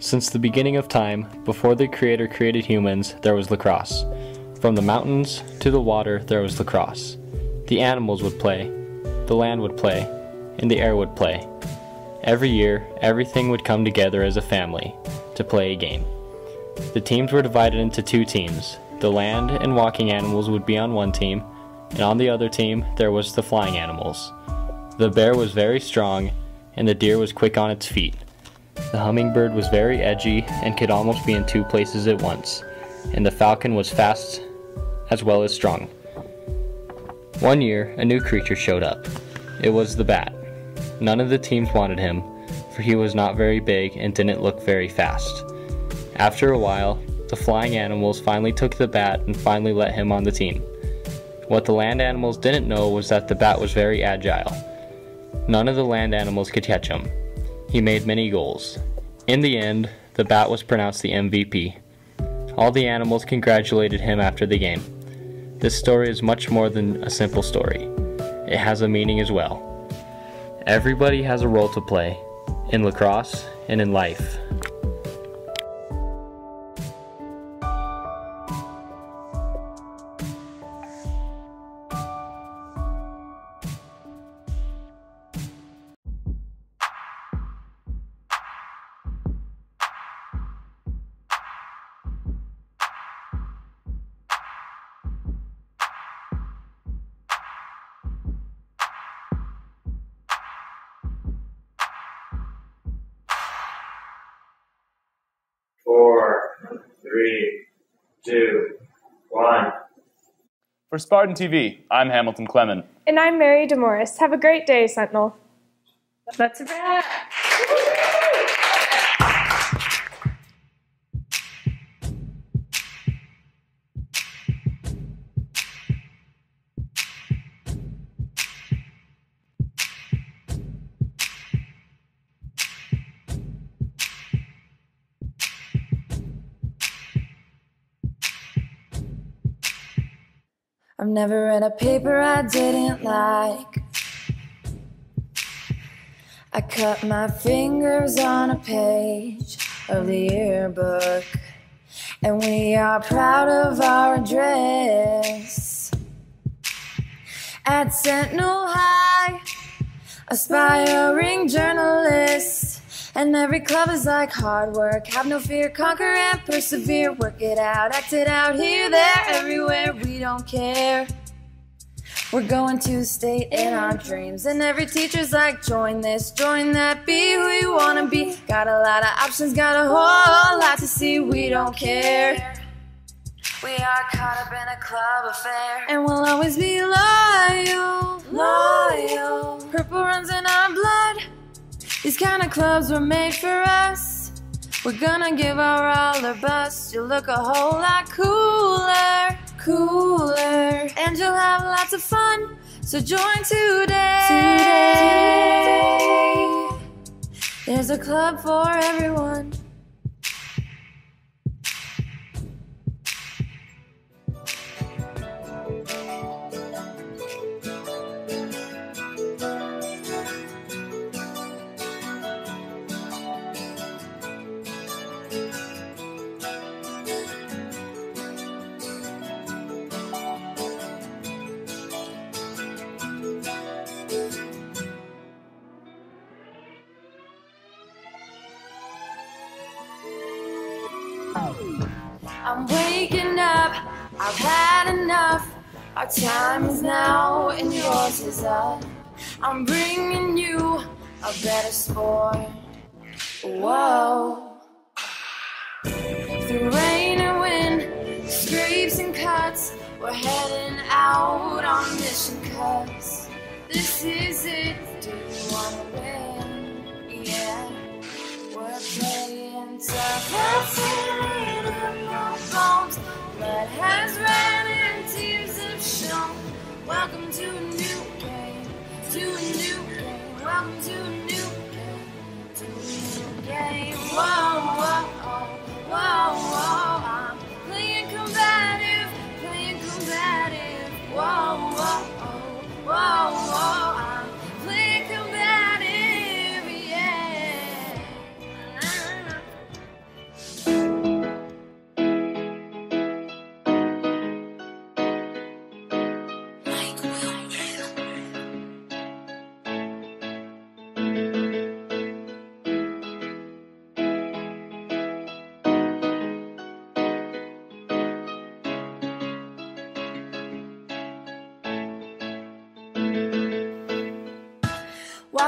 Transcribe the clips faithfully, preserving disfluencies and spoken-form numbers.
Since the beginning of time, before the Creator created humans, there was lacrosse. From the mountains to the water, there was lacrosse. The animals would play, the land would play, and the air would play. Every year, everything would come together as a family to play a game. The teams were divided into two teams. The land and walking animals would be on one team, and on the other team, there was the flying animals. The bear was very strong, and the deer was quick on its feet. The hummingbird was very edgy and could almost be in two places at once, and the falcon was fast as well as strong. One year, a new creature showed up. It was the bat. None of the teams wanted him, for he was not very big and didn't look very fast. After a while, the flying animals finally took the bat and finally let him on the team. What the land animals didn't know was that the bat was very agile. None of the land animals could catch him. He made many goals. In the end, the bat was pronounced the M V P. All the animals congratulated him after the game. This story is much more than a simple story. It has a meaning as well. Everybody has a role to play, in lacrosse and in life. Four, three, two, one. For Spartan T V, I'm Hamilton Clement. And I'm Mary DeMorris. Have a great day, Sentinel. That's a wrap. I've never read a paper I didn't like. I cut my fingers on a page of the yearbook, and we are proud of our address. At Sentinel High, aspiring journalists. And every club is like hard work. Have no fear, conquer and persevere. Work it out, act it out, here, there, everywhere. We don't care. We're going to state in our dreams. And every teacher's like, join this, join that, be who you wanna be. Got a lot of options, got a whole lot to see. We don't care. We are caught up in a club affair, and we'll always be loyal, loyal. Purple runs in our blood. These kind of clubs were made for us. We're gonna give our all or bust. You'll look a whole lot cooler, cooler. And you'll have lots of fun, so join today. Today. There's a club for everyone. I'm waking up, I've had enough. Our time is now and yours is up. I'm bringing you a better sport. Whoa. Through rain and wind, scrapes and cuts, we're heading out on mission cuts. This is it, do you wanna win? Yeah, we're playing tough. Let's bones. Blood has ran and tears have shown. Welcome to a new game, to a new game. Welcome to a new game, to a new game. Whoa, whoa, whoa, whoa. I'm playing combative, playing combative. Whoa, whoa, whoa, whoa. I'm playing combative, yeah.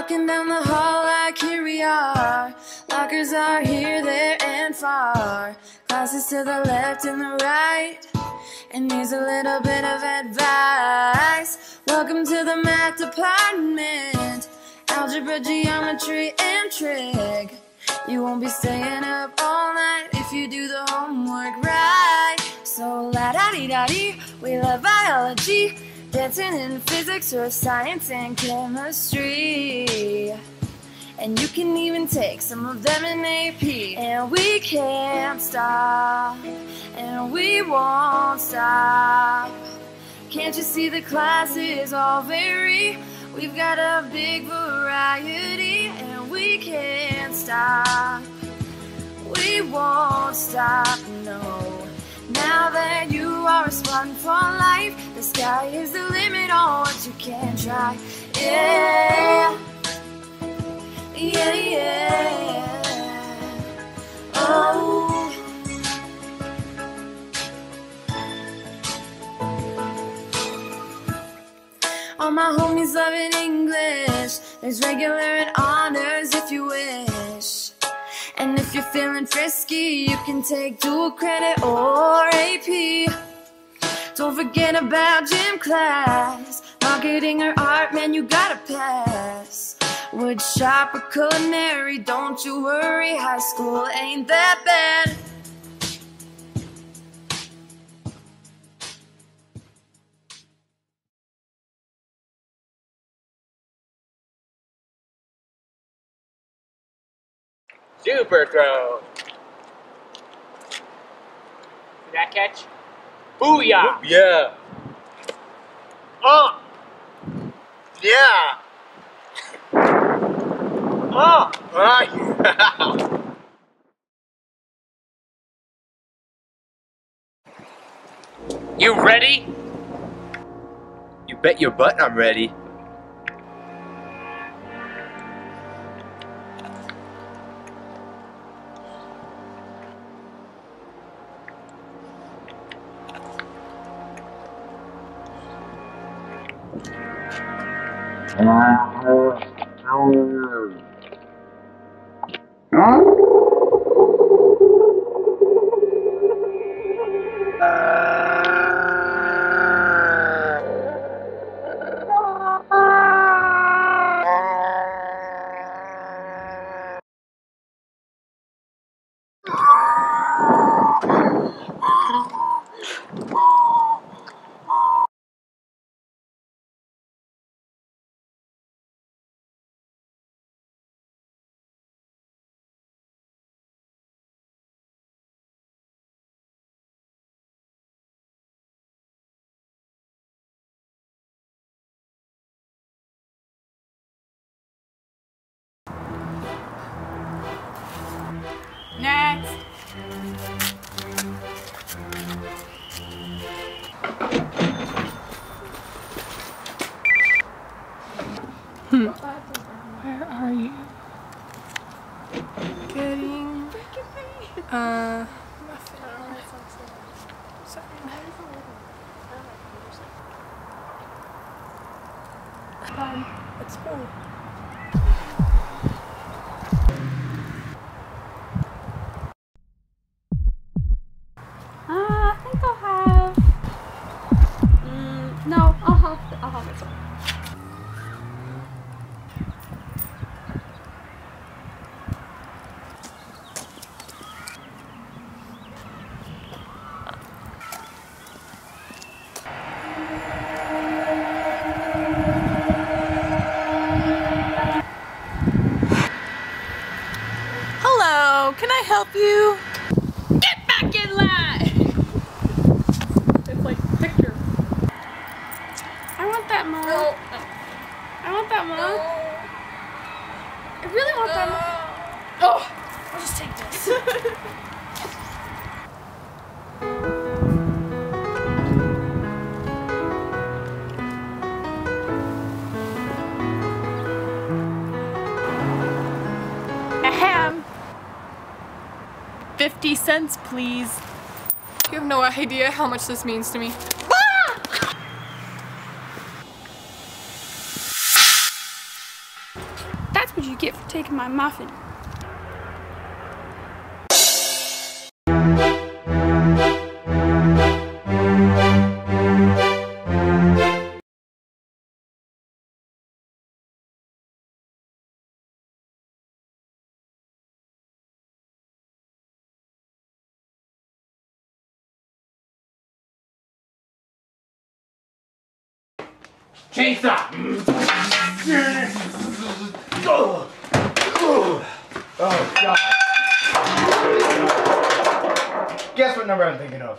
walking down the hall like here we are. Lockers are here, there, and far. Classes to the left and the right. And here's a little bit of advice. Welcome to the math department. Algebra, geometry, and trig. You won't be staying up all night if you do the homework right. So la-da-dee-da-dee, we love biology, dancing in physics or science and chemistry. And you can even take some of them in A P. And we can't stop, and we won't stop. Can't you see the classes all vary? We've got a big variety, and we can't stop. We won't stop, no. Now that you are responding for life, the sky is the limit on what you can try. Yeah, yeah, yeah. Oh. All my homies loving English. There's regular and honors if you wish. And if you're feeling frisky, you can take dual credit or A P. Don't forget about gym class. Marketing or art, man, you gotta pass. Wood shop or culinary, don't you worry, high school ain't that bad. Super throw. Did that catch? Booyah! Yeah. Oh! Yeah. Oh! Ah, yeah. You ready? You bet your butt I'm ready. Next. Hmm. Where are you? Getting uh Sorry. Um, let's go. Uh, I think I'll have. Mm, no, I'll have. I'll have this one. Hello, can I help you? Get back in line! It's like picture. I want that mug. No. I want that mug. No. I really want no. that mug. Oh, I'll just take this. Ahem. Fifty cents, please. You have no idea how much this means to me. Ah! get for taking my muffin. Chainsaw! Oh, God. Guess what number I'm thinking of?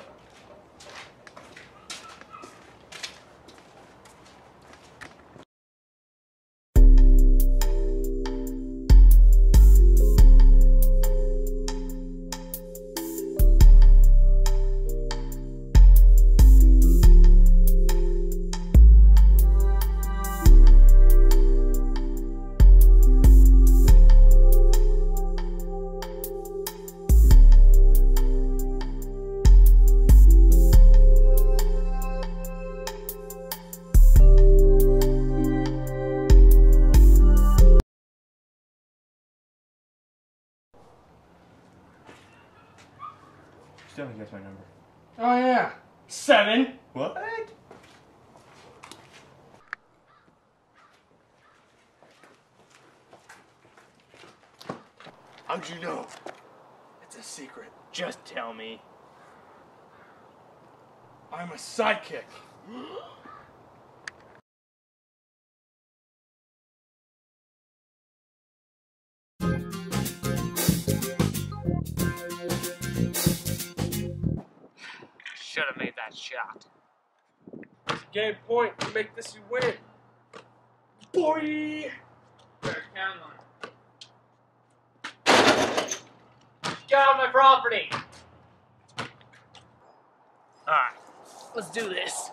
Still haven't guessed my number. Oh, yeah. Seven. What? How'd you know? It's a secret. Just tell me. I'm a sidekick. Should have made that shot. Game point. You make this, you win. Boy! Better count on it. Get out of my property! Alright, let's do this.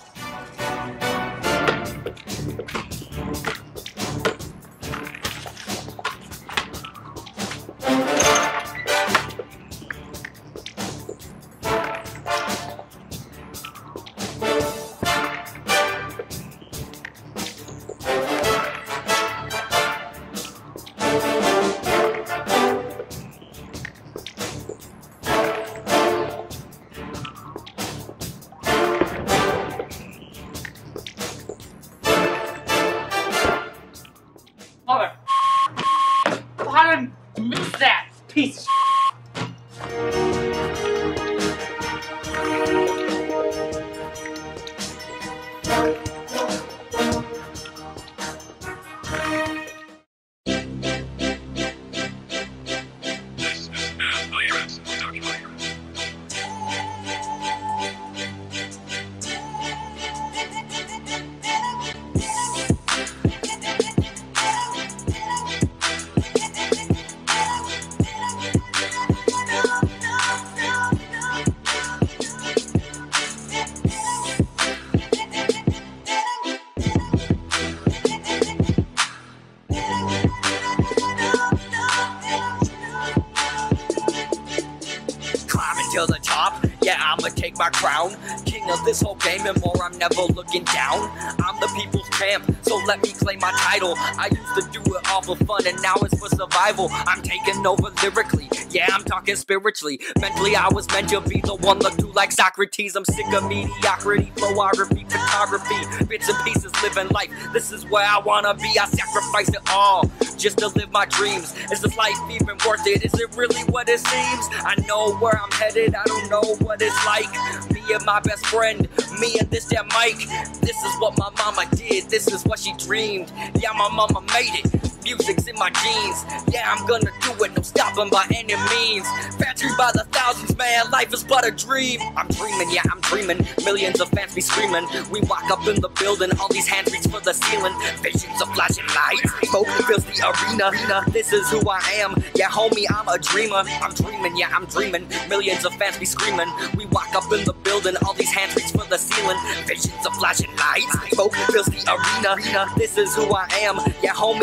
Mother, how did I miss that piece of to the top, yeah, I'ma take my crown. King of this whole game and more, I'm never looking down. I'm the people's champ, so let me claim my title. I used to do it all for fun and now it's for survival. I'm taking over lyrically, yeah, I'm talking spiritually. Mentally, I was meant to be the one looked to like Socrates. I'm sick of mediocrity, flowography, photography, bits and pieces, living life. This is where I wanna be, I sacrifice it all just to live my dreams. Is this life even worth it? Is it really what it seems? I know where I'm headed, I don't know what it's like. Me and my best friend, me and this damn mic. This is what my mama did, this is what she dreamed. Yeah, my mama made it. Music's in my genes. Yeah, I'm gonna do it, no stopping by any means. Factory by the thousands, man, life is but a dream. I'm dreaming, yeah, I'm dreaming. Millions of fans be screaming. We walk up in the building, all these hands reach for the ceiling. Visions of flashing lights, smoke fills the arena. This is who I am, yeah, homie, I'm a dreamer. I'm dreaming, yeah, I'm dreaming. Millions of fans be screaming. We walk up in the building, all these hands reach for the ceiling. Visions of flashing lights, smoke fills the arena. This is who I am, yeah, homie, I'm a dreamer.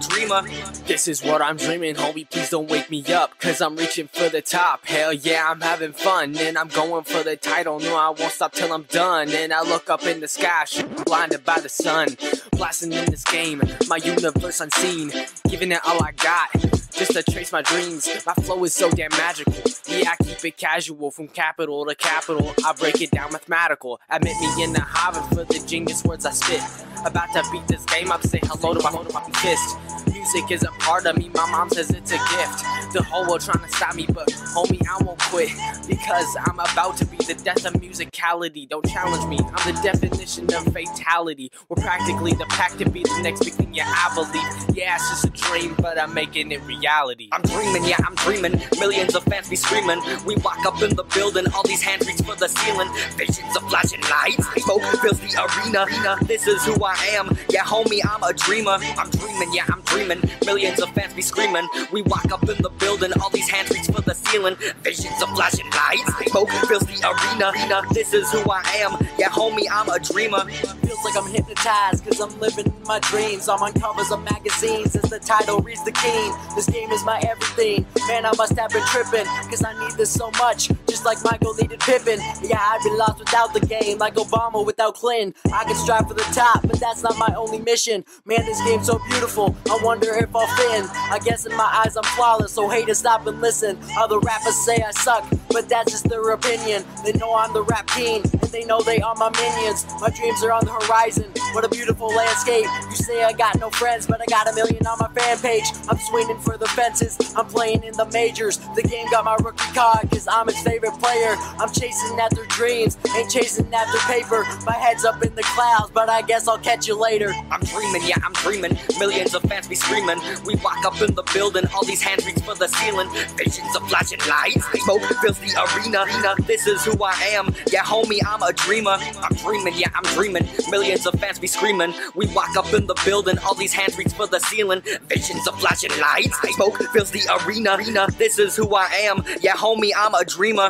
dreamer. This is what I'm dreaming, homie, please don't wake me up, cause I'm reaching for the top. Hell yeah, I'm having fun, and I'm going for the title. No, I won't stop till I'm done. And I look up in the sky, blinded by the sun, blasting in this game, my universe unseen, giving it all I got, just to trace my dreams. My flow is so damn magical. Yeah, I keep it casual, from capital to capital. I break it down mathematical. Admit me in the Harvard for the genius words I spit. About to beat this game up, say hello to my motherfucking fist. Music is a part of me, my mom says it's a gift. The whole world trying to stop me, but homie, I won't quit, because I'm about to be the death of musicality. Don't challenge me, I'm the definition of fatality. We're practically the pack to be the next big thing, yeah, I believe. Yeah, it's just a dream, but I'm making it reality. I'm dreaming, yeah, I'm dreaming. Millions of fans be screaming. We walk up in the building, all these hands reach for the ceiling. Visions of flashing lights, smoke fills the arena. This is who I am, yeah, homie, I'm a dreamer. I'm dreaming, yeah, I'm dreaming. Millions of fans be screaming. We walk up in the building, all these hands reach for the ceiling. Visions of flashing lights, smoke fills the arena. This is who I am, yeah, homie, I'm a dreamer. Feels like I'm hypnotized, cause I'm living my dreams. I'm on covers of magazines as the title reads the king. This game is my everything. Man, I must have been tripping, cause I need this so much, just like Michael needed Pippen. Yeah, I'd be lost without the game, like Obama without Clinton. I can strive for the top, but that's not my only mission. Man, this game's so beautiful, I wonder if I'll fit in. I guess in my eyes I'm flawless, so haters stop and listen. Other rappers say I suck, but that's just their opinion. They know I'm the rap king, and they know they are my minions. My dreams are on the horizon, what a beautiful landscape. You say I got no friends, but I got a million on my fan page. I'm swinging for the fences, I'm playing in the majors. The game got my rookie card, cause I'm its favorite player. I'm chasing after dreams, ain't chasing after paper. My head's up in the clouds, but I guess I'll catch you later. I'm dreaming, yeah, I'm dreaming. Millions of fans be screaming. We walk up in the building, all these hands reach for the ceiling. Visions of flashing lights, smoke fills the arena. This is who I am, yeah, homie, I'm a dreamer. I'm dreaming, yeah, I'm dreaming. Millions of fans be screaming. We walk up in the building, all these hands reach for the ceiling. Visions of flashing lights, smoke fills the arena. This is who I am, yeah, homie, I'm a dreamer.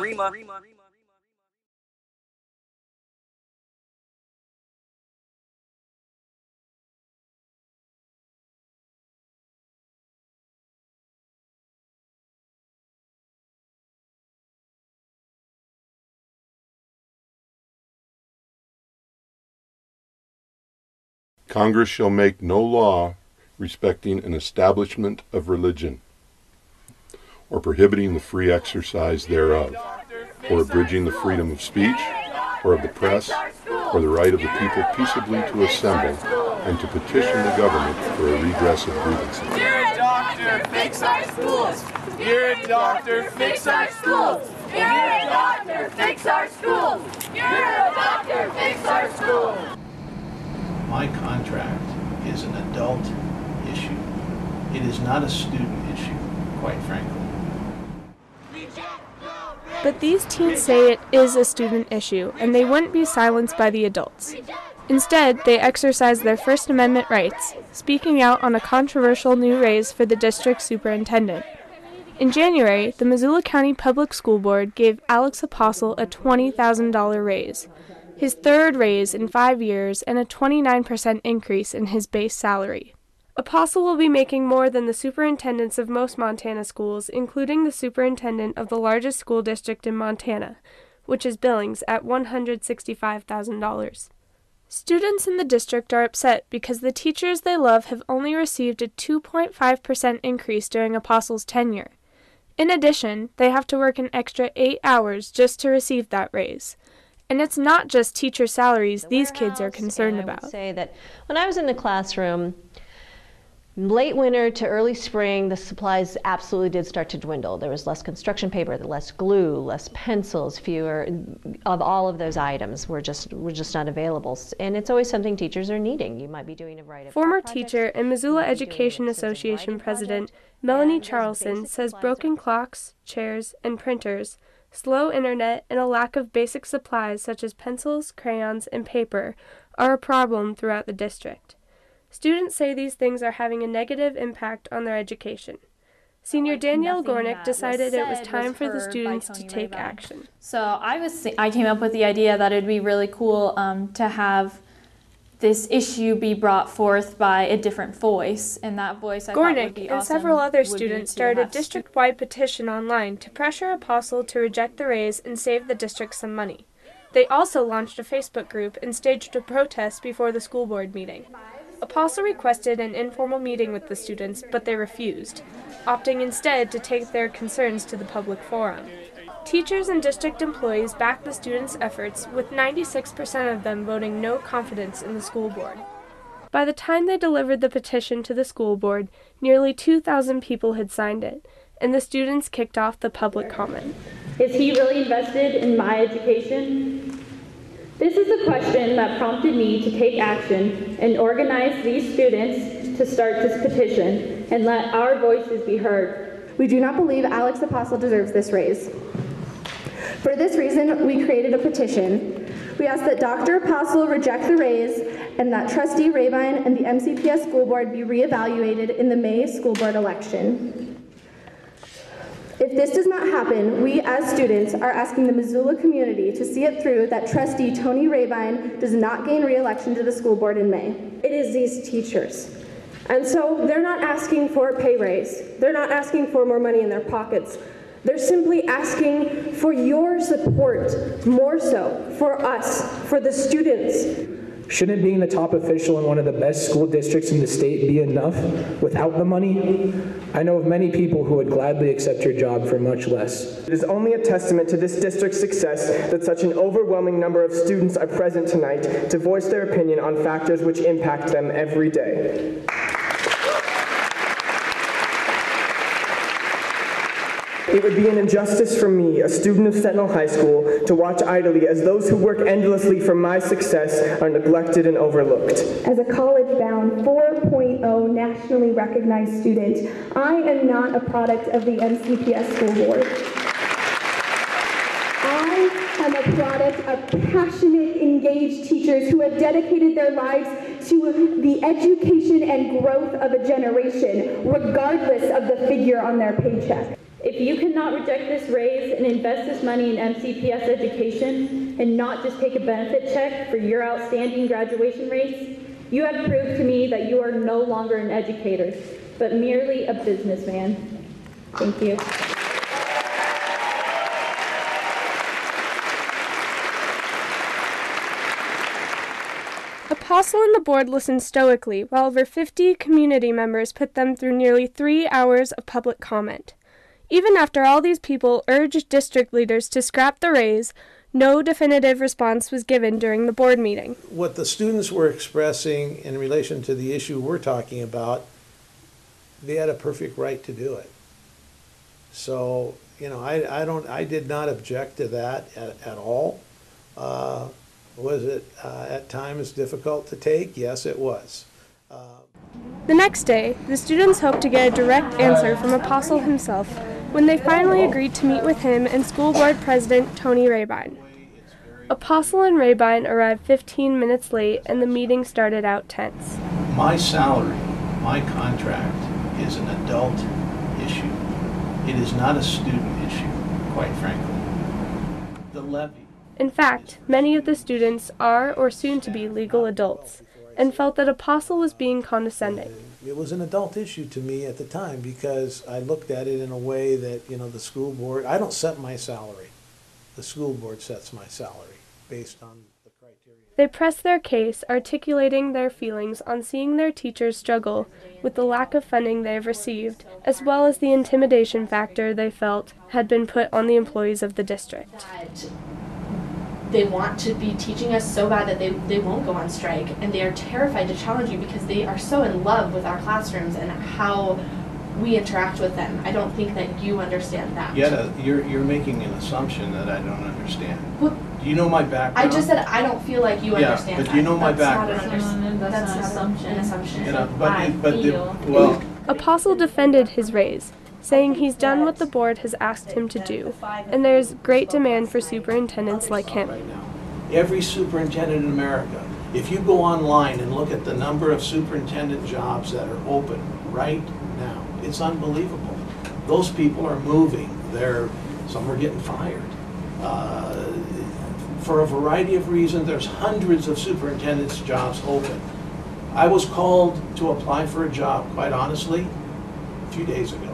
Congress shall make no law respecting an establishment of religion, or prohibiting the free exercise thereof, or abridging the freedom of speech, or of the press, or the right of the people peaceably to assemble and to petition the government for a redress of grievances. You're a doctor, fix our schools! You're a doctor, fix our schools! You're a doctor, fix our schools! You're a doctor, fix our schools! My contract is an adult issue. It is not a student issue, quite frankly. But these teens say it is a student issue, and they wouldn't be silenced by the adults. Instead, they exercise their First Amendment rights, speaking out on a controversial new raise for the district superintendent. In January, the Missoula County Public School Board gave Alex Apostle a twenty thousand dollars raise, his third raise in five years, and a twenty-nine percent increase in his base salary. Apostle will be making more than the superintendents of most Montana schools, including the superintendent of the largest school district in Montana, which is Billings, at one hundred sixty-five thousand dollars. Students in the district are upset because the teachers they love have only received a two point five percent increase during Apostle's tenure. In addition, they have to work an extra eight hours just to receive that raise. And it's not just teacher salaries the these kids are concerned about. I would say that when I was in the classroom, late winter to early spring, the supplies absolutely did start to dwindle. There was less construction paper, less glue, less pencils, fewer of all of those items were just were just not available. And it's always something teachers are needing. You might be doing a variety of Former teacher and Missoula Education Association President Melanie Charlson says broken clocks, chairs, and printers, slow internet, and a lack of basic supplies such as pencils, crayons, and paper are a problem throughout the district. Students say these things are having a negative impact on their education. Senior Danielle Gornick decided it was time for the students to take action. So I was I came up with the idea that it'd be really cool um, to have this issue be brought forth by a different voice, and that voice I thought would be Gornick and awesome several other would be students to started a have district-wide petition online to pressure Apostle to reject the raise and save the district some money. They also launched a Facebook group and staged a protest before the school board meeting. Apostle requested an informal meeting with the students, but they refused, opting instead to take their concerns to the public forum. Teachers and district employees backed the students' efforts, with ninety-six percent of them voting no confidence in the school board. By the time they delivered the petition to the school board, nearly two thousand people had signed it, and the students kicked off the public comment. Is he really invested in my education? This is the question that prompted me to take action and organize these students to start this petition and let our voices be heard. We do not believe Alex Apostle deserves this raise. For this reason, we created a petition. We ask that Doctor Apostle reject the raise and that Trustee Rabine and the M C P S School Board be reevaluated in the May school board election. If this does not happen, we as students are asking the Missoula community to see it through that Trustee Tony Rabine does not gain re-election to the school board in May. It is these teachers. And so they're not asking for a pay raise. They're not asking for more money in their pockets. They're simply asking for your support, more so, for us, for the students. Shouldn't being the top official in one of the best school districts in the state be enough without the money? I know of many people who would gladly accept your job for much less. It is only a testament to this district's success that such an overwhelming number of students are present tonight to voice their opinion on factors which impact them every day. It would be an injustice for me, a student of Sentinel High School, to watch idly as those who work endlessly for my success are neglected and overlooked. As a college-bound four point oh nationally recognized student, I am not a product of the M C P S School Board. I am a product of passionate, engaged teachers who have dedicated their lives to the education and growth of a generation, regardless of the figure on their paycheck. If you cannot reject this raise and invest this money in M C P S education and not just take a benefit check for your outstanding graduation rates, you have proved to me that you are no longer an educator, but merely a businessman. Thank you. Apostle and the board listened stoically while over fifty community members put them through nearly three hours of public comment. Even after all these people urged district leaders to scrap the raise, no definitive response was given during the board meeting. What the students were expressing in relation to the issue we're talking about, they had a perfect right to do it. So, you know, I, I don't, I did not object to that at, at all. Uh, was it uh, at times difficult to take? Yes, it was. Uh, The next day, the students hoped to get a direct answer from Apostle himself when they finally agreed to meet with him and school board president Tony Rabine. Apostle and Rabine arrived fifteen minutes late and the meeting started out tense. My salary, my contract is an adult issue. It is not a student issue, quite frankly. The levy. In fact, many of the students are or soon to be legal adults, and felt that Apostle was being condescending. It was an adult issue to me at the time because I looked at it in a way that, you know, the school board, I don't set my salary. The school board sets my salary based on the criteria. They pressed their case, articulating their feelings on seeing their teachers struggle with the lack of funding they have received, as well as the intimidation factor they felt had been put on the employees of the district. They want to be teaching us so bad that they, they won't go on strike, and they are terrified to challenge you because they are so in love with our classrooms and how we interact with them. I don't think that you understand that. Yeah, you're, you're making an assumption that I don't understand. Well, do you know my background? I just said I don't feel like you yeah, understand that. but do you know my that's background? Not an under- That's, that's not not assumption. an assumption. You know, but, I but feel. The, well, Apostle defended his raise, saying he's done what the board has asked him to do, and there's great demand for superintendents like him. every superintendent in America, if you go online and look at the number of superintendent jobs that are open right now, it's unbelievable. Those people are moving. They're, some are getting fired. Uh, for a variety of reasons. There's hundreds of superintendent's jobs open. I was called to apply for a job, quite honestly, a few days ago.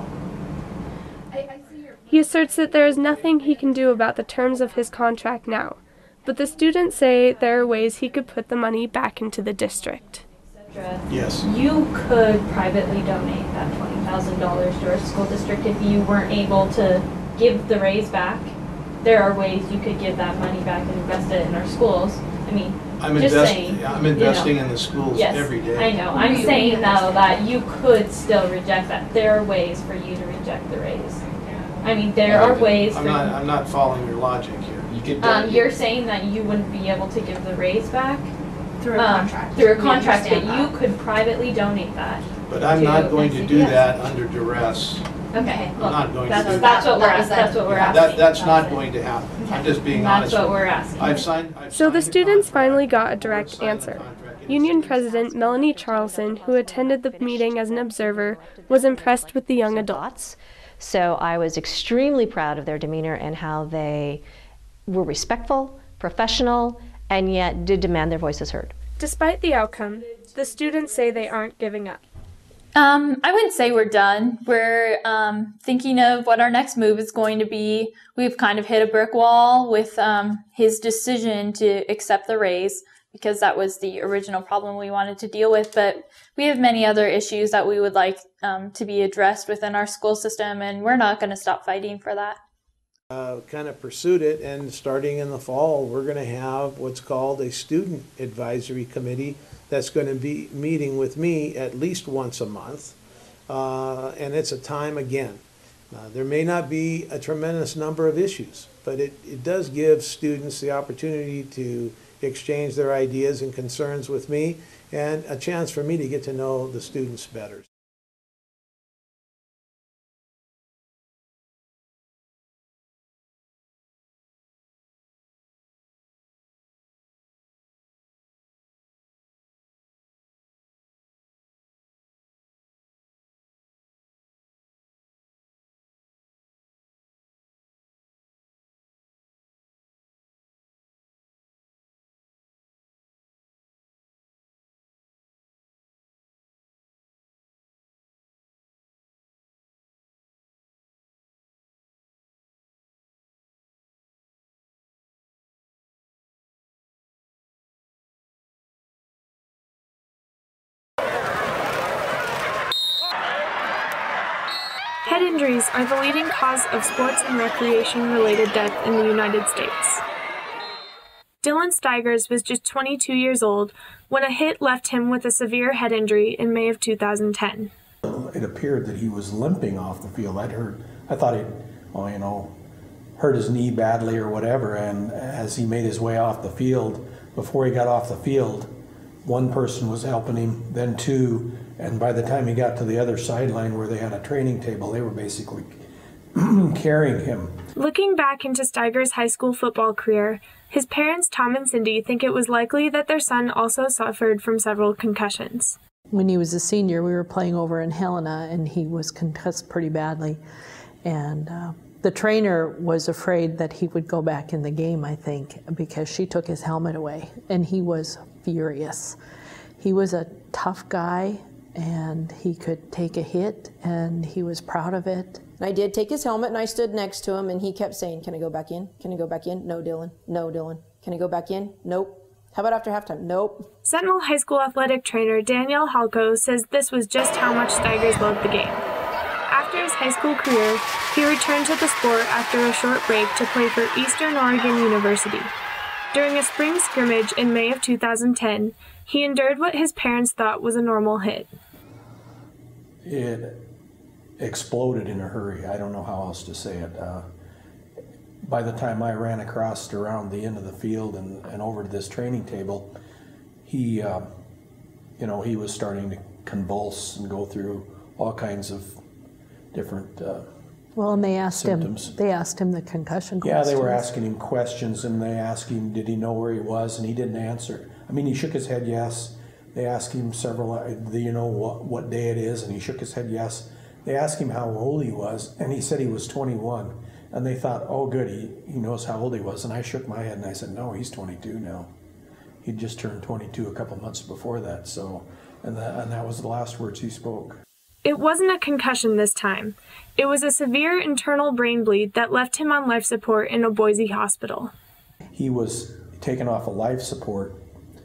He asserts that there is nothing he can do about the terms of his contract now, but the students say there are ways he could put the money back into the district. Yes. You could privately donate that twenty thousand dollars to our school district if you weren't able to give the raise back. There are ways you could give that money back and invest it in our schools. I mean, I'm, just invest saying, I'm investing you know, in the schools yes, every day. I know. I'm saying, though, that you could still reject that. There are ways for you to reject the raise. I mean, there are ways. I'm for not, I'm not following your logic here. You could Um, you're saying that you wouldn't be able to give the raise back? Through a um, contract. Through a We contract, but understand you could privately donate that. But I'm to not going to do N C P S. that under duress. Okay, I'm well, not going that's, to do that's that. what we're asking. That's what we're Yeah, asking. that, that's not going to happen. I'm just being That's honest. what with we're you. asking. I've signed, I've So the signed a students contract. finally got a direct answer. Union President Melanie Charlson, who attended the meeting as an observer, was impressed with the young adults. So I was extremely proud of their demeanor and how they were respectful, professional, and yet did demand their voices heard. Despite the outcome, the students say they aren't giving up. Um, I wouldn't say we're done. We're um, thinking of what our next move is going to be. We've kind of hit a brick wall with um, his decision to accept the raise, because that was the original problem we wanted to deal with. But we have many other issues that we would like um, to be addressed within our school system, and we're not going to stop fighting for that. Uh, kind of pursued it, and starting in the fall, we're going to have what's called a student advisory committee that's going to be meeting with me at least once a month, uh, and it's a time again. Uh, there may not be a tremendous number of issues, but it, it does give students the opportunity to exchange their ideas and concerns with me, and a chance for me to get to know the students better. Head injuries are the leading cause of sports and recreation-related death in the United States. Dylan Steigers was just twenty-two years old when a hit left him with a severe head injury in May of two thousand ten. It appeared that he was limping off the field. I'd heard, I thought he'd, well, you know, hurt his knee badly or whatever, and as he made his way off the field, before he got off the field, one person was helping him, then two, and by the time he got to the other sideline where they had a training table, they were basically carrying him. Looking back into Steigers' high school football career, his parents, Tom and Cindy, think it was likely that their son also suffered from several concussions. When he was a senior, we were playing over in Helena, and he was concussed pretty badly. And uh, the trainer was afraid that he would go back in the game, I think, because she took his helmet away, and he was furious. He was a tough guy, and he could take a hit, and he was proud of it. I did take his helmet, and I stood next to him, and he kept saying, "Can I go back in? Can I go back in? No, Dylan. No, Dylan. Can I go back in? Nope. How about after halftime? Nope." Sentinel High School athletic trainer Danielle Halko says this was just how much Steigers loved the game. After his high school career, he returned to the sport after a short break to play for Eastern Oregon University. During a spring scrimmage in May of two thousand ten, he endured what his parents thought was a normal hit. It exploded in a hurry. I don't know how else to say it. Uh, by the time I ran across around the end of the field and, and over to this training table, he, uh, you know, he was starting to convulse and go through all kinds of different uh, Well, and they asked symptoms. him, they asked him the concussion Yeah, questions. they were asking him questions, and they asked him, did he know where he was, and he didn't answer. I mean, he shook his head yes. They asked him several, uh, do you know what, what day it is, and he shook his head yes. They asked him how old he was, and he said he was twenty-one. And they thought, oh good, he, he knows how old he was. And I shook my head and I said, no, he's twenty-two now. He'd just turned twenty-two a couple months before that. So, and that, and that was the last words he spoke. It wasn't a concussion this time. It was a severe internal brain bleed that left him on life support in a Boise hospital. He was taken off of life support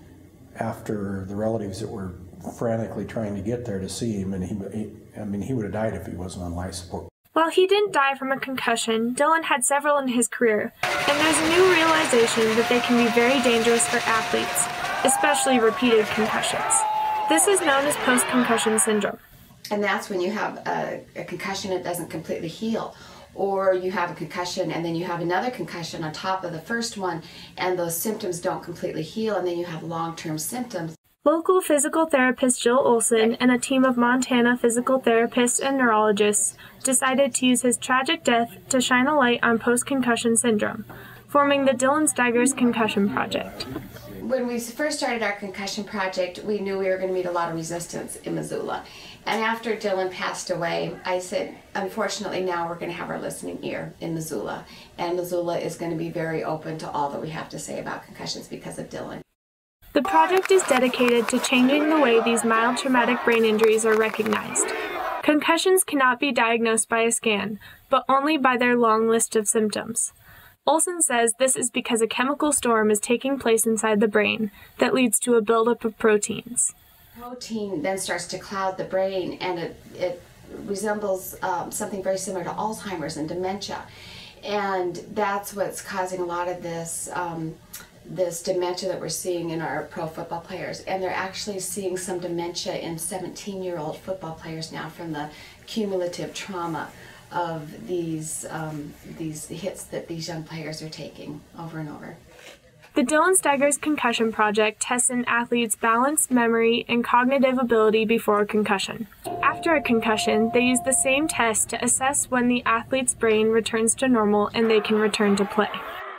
after the relatives that were frantically trying to get there to see him, and he, he I mean, he would have died if he wasn't on life support. While he didn't die from a concussion, Dylan had several in his career, and there's a new realization that they can be very dangerous for athletes, especially repeated concussions. This is known as post-concussion syndrome. And that's when you have a, a concussion that doesn't completely heal, or you have a concussion and then you have another concussion on top of the first one, and those symptoms don't completely heal, and then you have long-term symptoms. Local physical therapist Jill Olson and a team of Montana physical therapists and neurologists decided to use his tragic death to shine a light on post-concussion syndrome, forming the Dylan Steigers Concussion Project. When we first started our concussion project, we knew we were going to meet a lot of resistance in Missoula. And after Dylan passed away, I said, unfortunately now we're going to have our listening ear in Missoula. And Missoula is going to be very open to all that we have to say about concussions because of Dylan. The project is dedicated to changing the way these mild traumatic brain injuries are recognized. Concussions cannot be diagnosed by a scan, but only by their long list of symptoms. Olson says this is because a chemical storm is taking place inside the brain that leads to a buildup of proteins. Protein then starts to cloud the brain, and it, it resembles um, something very similar to Alzheimer's and dementia. And that's what's causing a lot of this um, this dementia that we're seeing in our pro football players. And they're actually seeing some dementia in seventeen-year-old football players now from the cumulative trauma of these, um, these hits that these young players are taking over and over. The Dylan Steigers Concussion Project tests an athlete's balance, memory, and cognitive ability before a concussion. After a concussion, they use the same test to assess when the athlete's brain returns to normal and they can return to play.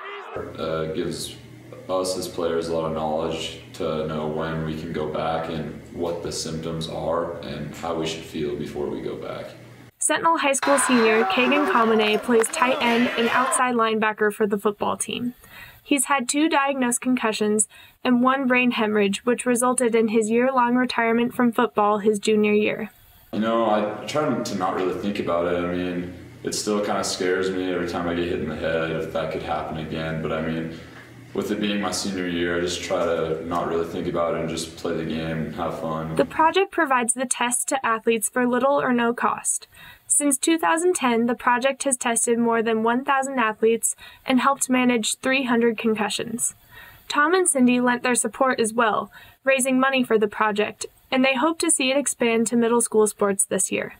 Uh, gives us as players a lot of knowledge to know when we can go back and what the symptoms are and how we should feel before we go back. Sentinel High School senior Kagan Kalmane plays tight end and outside linebacker for the football team. He's had two diagnosed concussions and one brain hemorrhage, which resulted in his year-long retirement from football his junior year. You know, I try to not really think about it. I mean, it still kind of scares me every time I get hit in the head if that could happen again. But I mean, with it being my senior year, I just try to not really think about it and just play the game and have fun. The project provides the tests to athletes for little or no cost. Since two thousand ten, the project has tested more than one thousand athletes and helped manage three hundred concussions. Tom and Cindy lent their support as well, raising money for the project, and they hope to see it expand to middle school sports this year.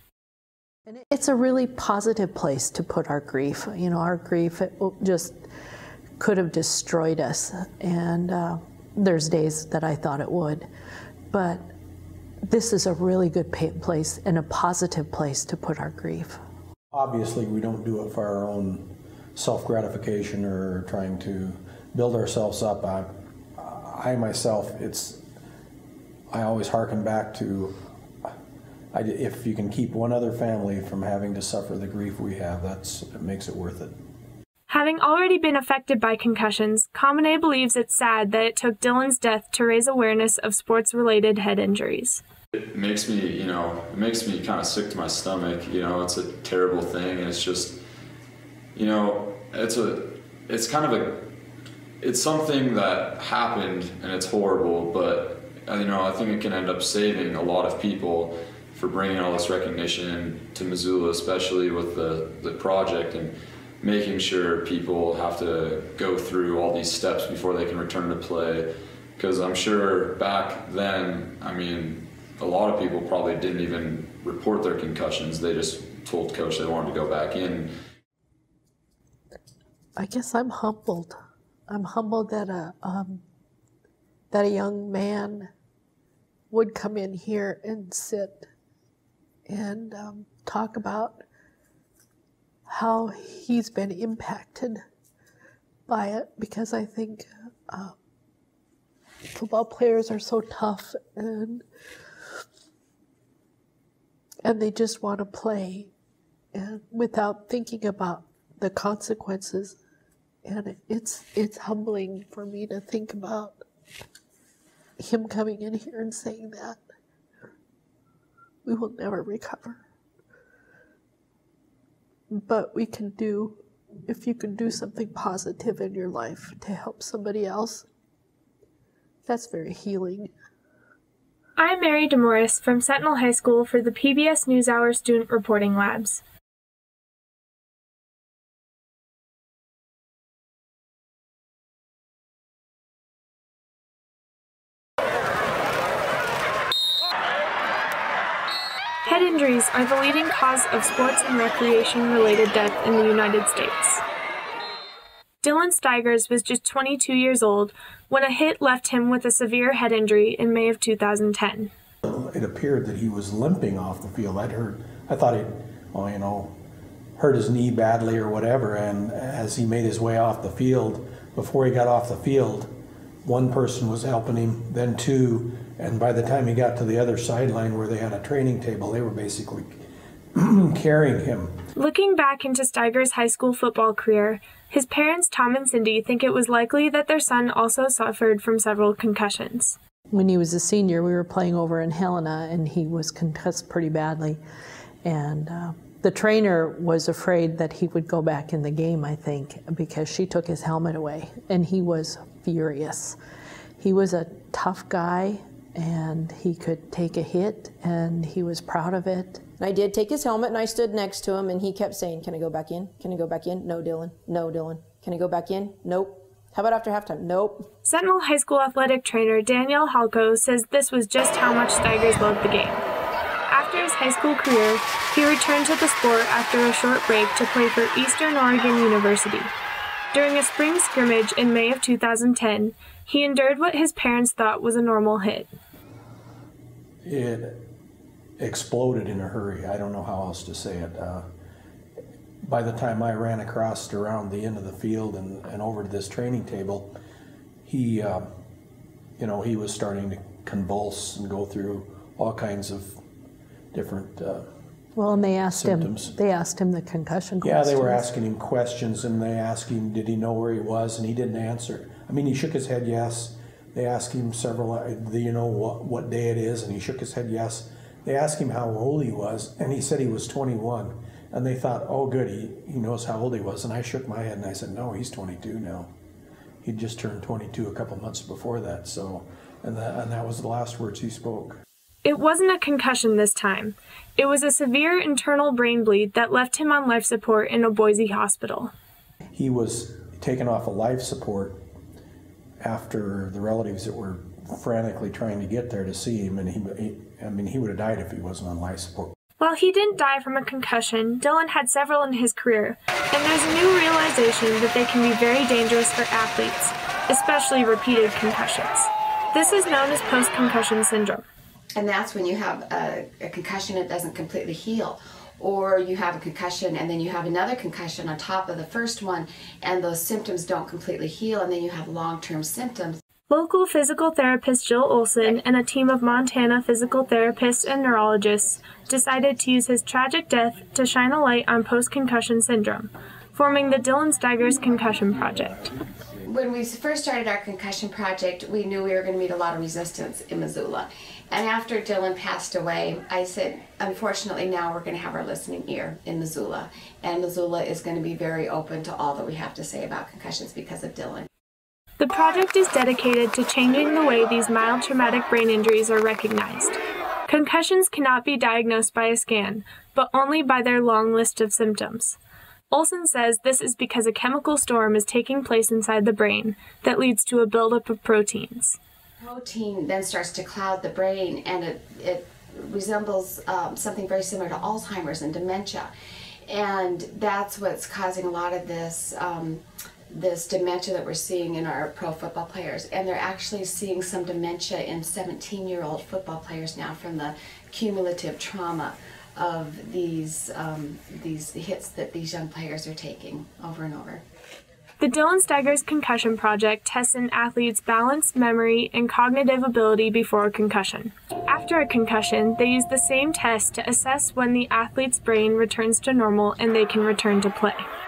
And it's a really positive place to put our grief. You know, our grief it just could have destroyed us, and uh, there's days that I thought it would, but this is a really good place and a positive place to put our grief. Obviously, we don't do it for our own self-gratification or trying to build ourselves up. I, I myself, it's, I always hearken back to, I, if you can keep one other family from having to suffer the grief we have, that's, it makes it worth it. Having already been affected by concussions, Kamine believes it's sad that it took Dylan's death to raise awareness of sports-related head injuries. It makes me, you know, it makes me kind of sick to my stomach. You know, it's a terrible thing, and it's just, you know, it's a, it's kind of a, it's something that happened, and it's horrible, but, you know, I think it can end up saving a lot of people for bringing all this recognition to Missoula, especially with the, the project, and making sure people have to go through all these steps before they can return to play. Because I'm sure back then, I mean, a lot of people probably didn't even report their concussions. They just told coach they wanted to go back in. I guess I'm humbled. I'm humbled that a, um, that a young man would come in here and sit and um, talk about how he's been impacted by it, because I think uh, football players are so tough and and they just want to play and without thinking about the consequences. And it, it's, it's humbling for me to think about him coming in here and saying that we will never recover. But we can do, if you can do something positive in your life to help somebody else, that's very healing. I'm Mary DeMorris from Sentinel High School for the P B S NewsHour Student Reporting Labs. Head injuries are the leading cause of sports and recreation-related death in the United States. Dylan Steigers was just twenty-two years old when a hit left him with a severe head injury in May of two thousand ten. It appeared that he was limping off the field. I'd heard, I thought he'd, well, you know, hurt his knee badly or whatever, and as he made his way off the field, before he got off the field, one person was helping him, then two, and by the time he got to the other sideline where they had a training table, they were basically carrying him. Looking back into Steigers' high school football career, his parents, Tom and Cindy, think it was likely that their son also suffered from several concussions. When he was a senior, we were playing over in Helena, and he was concussed pretty badly. And uh, the trainer was afraid that he would go back in the game, I think, because she took his helmet away, and he was furious. He was a tough guy, and he could take a hit, and he was proud of it. And I did take his helmet, and I stood next to him, and he kept saying, can I go back in? Can I go back in? No, Dylan. No, Dylan. Can I go back in? Nope. How about after halftime? Nope. Sentinel High School athletic trainer Danielle Halko says this was just how much Steigers loved the game. After his high school career, he returned to the sport after a short break to play for Eastern Oregon University. During a spring scrimmage in May of two thousand ten, he endured what his parents thought was a normal hit. It exploded in a hurry. I don't know how else to say it. Uh, by the time I ran across around the end of the field and, and over to this training table, he, uh, you know, he was starting to convulse and go through all kinds of different uh, Well, and they asked symptoms. him, they asked him the concussion Yeah, questions. they were asking him questions, and they asked him, did he know where he was, and he didn't answer. I mean, he shook his head yes. They asked him several, uh, do you know what, what day it is, and he shook his head yes. They asked him how old he was, and he said he was twenty-one. And they thought, oh good, he, he knows how old he was. And I shook my head and I said, no, he's twenty-two now. He'd just turned twenty-two a couple months before that, so, and that, and that was the last words he spoke. It wasn't a concussion this time. It was a severe internal brain bleed that left him on life support in a Boise hospital. He was taken off of life support after the relatives that were frantically trying to get there to see him, and he, he I mean, he would have died if he wasn't on life support. While he didn't die from a concussion, Dylan had several in his career, and there's a new realization that they can be very dangerous for athletes, especially repeated concussions. This is known as post-concussion syndrome. And that's when you have a, a concussion that doesn't completely heal. Or you have a concussion and then you have another concussion on top of the first one, and those symptoms don't completely heal, and then you have long-term symptoms. Local physical therapist Jill Olson and a team of Montana physical therapists and neurologists decided to use his tragic death to shine a light on post-concussion syndrome, forming the Dylan Steigers Concussion Project. When we first started our concussion project, we knew we were going to meet a lot of resistance in Missoula. And after Dylan passed away, I said, unfortunately now we're going to have our listening ear in Missoula. And Missoula is going to be very open to all that we have to say about concussions because of Dylan. The project is dedicated to changing the way these mild traumatic brain injuries are recognized. Concussions cannot be diagnosed by a scan, but only by their long list of symptoms. Olson says this is because a chemical storm is taking place inside the brain that leads to a buildup of proteins. Protein then starts to cloud the brain, and it, it resembles um, something very similar to Alzheimer's and dementia. And that's what's causing a lot of this um, this dementia that we're seeing in our pro football players. And they're actually seeing some dementia in seventeen-year-old football players now from the cumulative trauma of these, um, these hits that these young players are taking over and over. The Dylan Steigers Concussion Project tests an athlete's balance, memory, and cognitive ability before a concussion. After a concussion, they use the same test to assess when the athlete's brain returns to normal and they can return to play.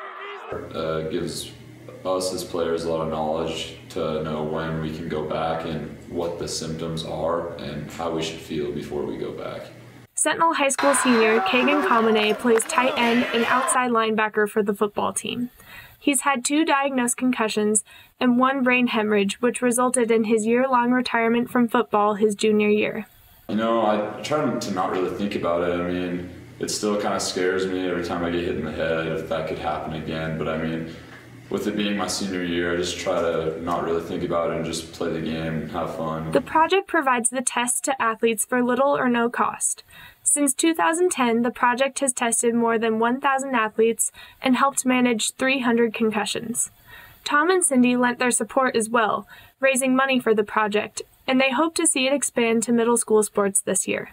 Uh, gives us as players a lot of knowledge to know when we can go back and what the symptoms are and how we should feel before we go back. Sentinel High School senior Kagan Kamene plays tight end and outside linebacker for the football team. He's had two diagnosed concussions and one brain hemorrhage, which resulted in his year-long retirement from football his junior year. You know, I try to not really think about it. I mean, it still kind of scares me every time I get hit in the head if that could happen again. But I mean, with it being my senior year, I just try to not really think about it and just play the game and have fun. The project provides the tests to athletes for little or no cost. Since two thousand ten, the project has tested more than one thousand athletes and helped manage three hundred concussions. Tom and Cindy lent their support as well, raising money for the project, and they hope to see it expand to middle school sports this year.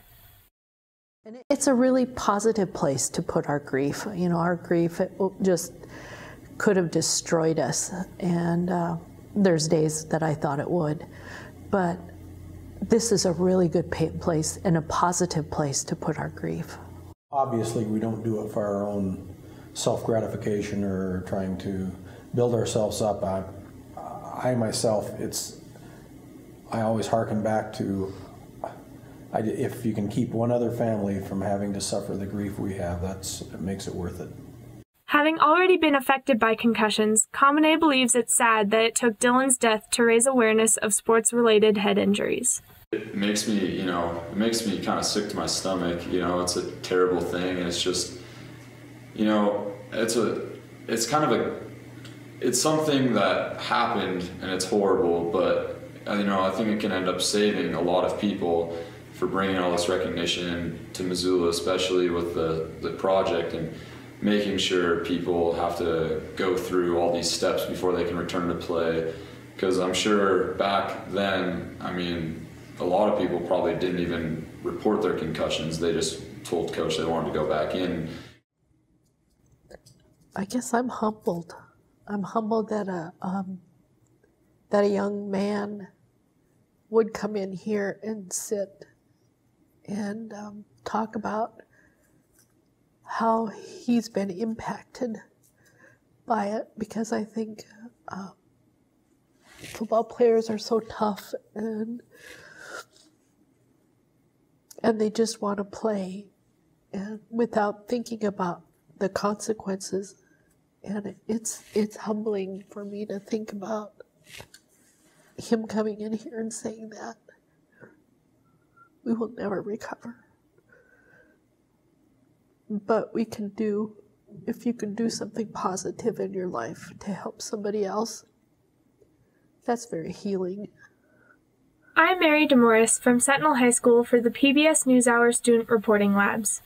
And it's a really positive place to put our grief. You know, our grief it just could have destroyed us, and uh, there's days that I thought it would, but this is a really good place and a positive place to put our grief. Obviously, we don't do it for our own self-gratification or trying to build ourselves up. I, I myself, it's, I always hearken back to, I, if you can keep one other family from having to suffer the grief we have, that's, it makes it worth it. Having already been affected by concussions, Kamene believes it's sad that it took Dylan's death to raise awareness of sports-related head injuries. It makes me, you know, it makes me kind of sick to my stomach. You know, it's a terrible thing, and it's just, you know, it's a, it's kind of a, it's something that happened, and it's horrible, but, you know, I think it can end up saving a lot of people for bringing all this recognition to Missoula, especially with the, the project, and making sure people have to go through all these steps before they can return to play. Because I'm sure back then, I mean, a lot of people probably didn't even report their concussions. They just told coach they wanted to go back in. I guess I'm humbled. I'm humbled that a, um, that a young man would come in here and sit and um, talk about how he's been impacted by it, because I think uh, football players are so tough and and they just want to play and without thinking about the consequences. And it's it's humbling for me to think about him coming in here and saying that we will never recover. But we can do, if you can do something positive in your life to help somebody else, that's very healing. I'm Mary DeMorris from Sentinel High School for the P B S NewsHour Student Reporting Labs.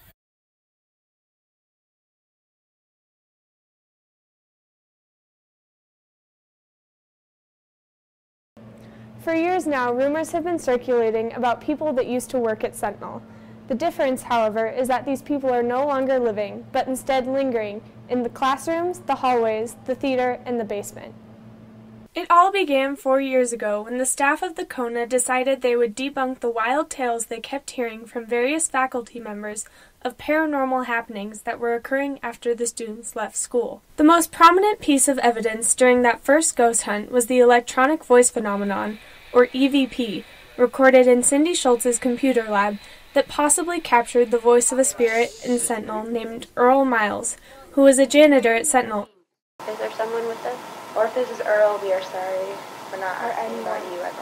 For years now, rumors have been circulating about people that used to work at Sentinel. The difference, however, is that these people are no longer living, but instead lingering in the classrooms, the hallways, the theater, and the basement. It all began four years ago when the staff of the Kona decided they would debunk the wild tales they kept hearing from various faculty members of paranormal happenings that were occurring after the students left school. The most prominent piece of evidence during that first ghost hunt was the electronic voice phenomenon, or E V P, recorded in Cindy Schultz's computer lab that possibly captured the voice of a spirit in Sentinel named Earl Miles, who was a janitor at Sentinel. Is there someone with us? Or if this is Earl, we are sorry for not asking about you as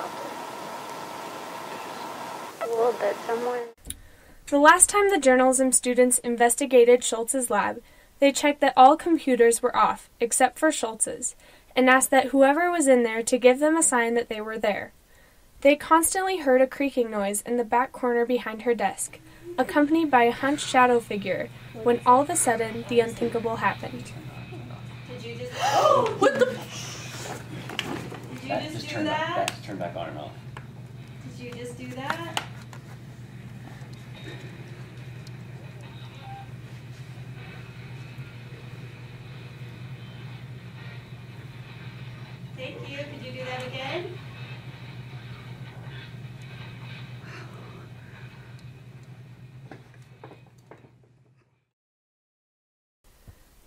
often. Well, that someone... The last time the journalism students investigated Schultz's lab, they checked that all computers were off, except for Schultz's, and asked that whoever was in there to give them a sign that they were there. They constantly heard a creaking noise in the back corner behind her desk, accompanied by a hunched shadow figure, when all of a sudden the unthinkable happened. Did you just... What the... Did you That just, just do turn that? Back, that just turn back on and off. Did you just do that? Thank you. Could you do that again?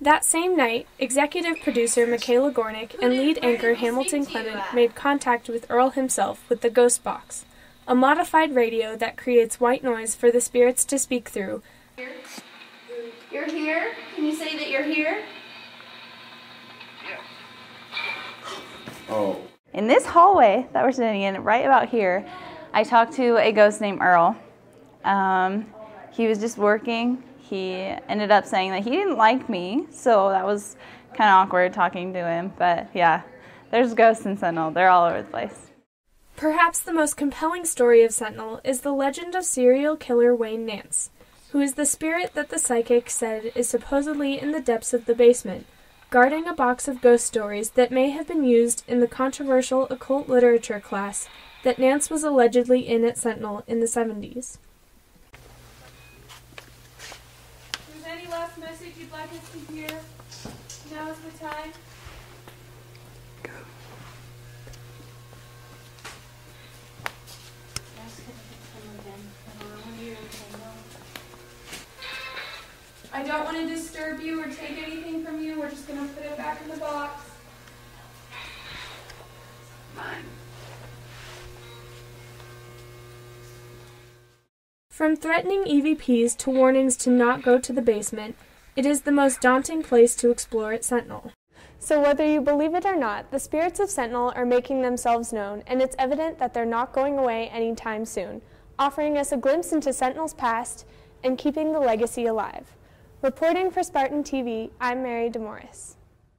That same night, executive producer Michaela Gornick and lead anchor Hamilton Clement made contact with Earl himself with the Ghost Box, a modified radio that creates white noise for the spirits to speak through. You're here? Can you say that you're here? Oh. In this hallway that we're sitting in, right about here, I talked to a ghost named Earl. Um, he was just working. He ended up saying that he didn't like me, so that was kind of awkward talking to him. But yeah, there's ghosts in Sentinel. They're all over the place. Perhaps the most compelling story of Sentinel is the legend of serial killer Wayne Nance, who is the spirit that the psychic said is supposedly in the depths of the basement, guarding a box of ghost stories that may have been used in the controversial occult literature class that Nance was allegedly in at Sentinel in the seventies. If there's any last message you'd like us to hear, now is the time. I don't want to disturb you or take anything from you. We're just going to put it back in the box. From threatening E V Ps to warnings to not go to the basement, it is the most daunting place to explore at Sentinel. So whether you believe it or not, the spirits of Sentinel are making themselves known, and it's evident that they're not going away anytime soon, offering us a glimpse into Sentinel's past and keeping the legacy alive. Reporting for Spartan T V, I'm Mary DeMorris.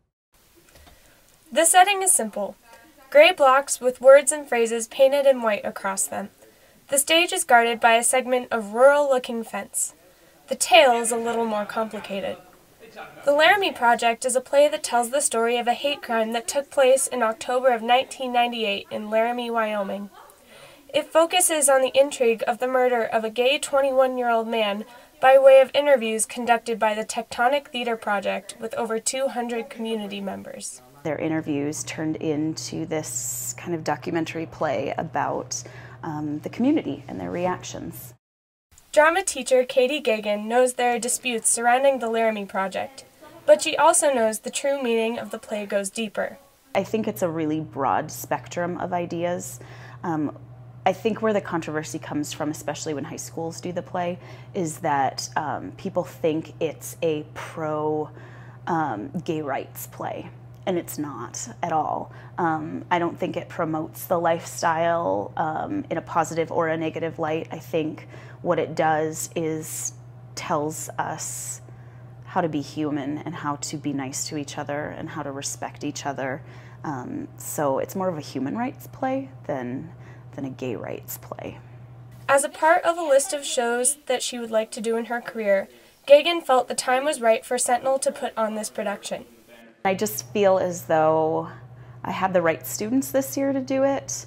The setting is simple. Gray blocks with words and phrases painted in white across them. The stage is guarded by a segment of rural-looking fence. The tale is a little more complicated. The Laramie Project is a play that tells the story of a hate crime that took place in October of nineteen ninety-eight in Laramie, Wyoming. It focuses on the intrigue of the murder of a gay twenty-one-year-old man by way of interviews conducted by the Tectonic Theater Project with over two hundred community members. Their interviews turned into this kind of documentary play about um, the community and their reactions. Drama teacher Katie Gagan knows there are disputes surrounding the Laramie Project, but she also knows the true meaning of the play goes deeper. I think it's a really broad spectrum of ideas. Um, I think where the controversy comes from, especially when high schools do the play, is that um, people think it's a pro um, gay rights play, and it's not at all. Um, I don't think it promotes the lifestyle um, in a positive or a negative light. I think what it does is tells us how to be human and how to be nice to each other and how to respect each other. Um, so it's more of a human rights play than than a gay rights play. As a part of a list of shows that she would like to do in her career, Gagan felt the time was right for Sentinel to put on this production. I just feel as though I had the right students this year to do it,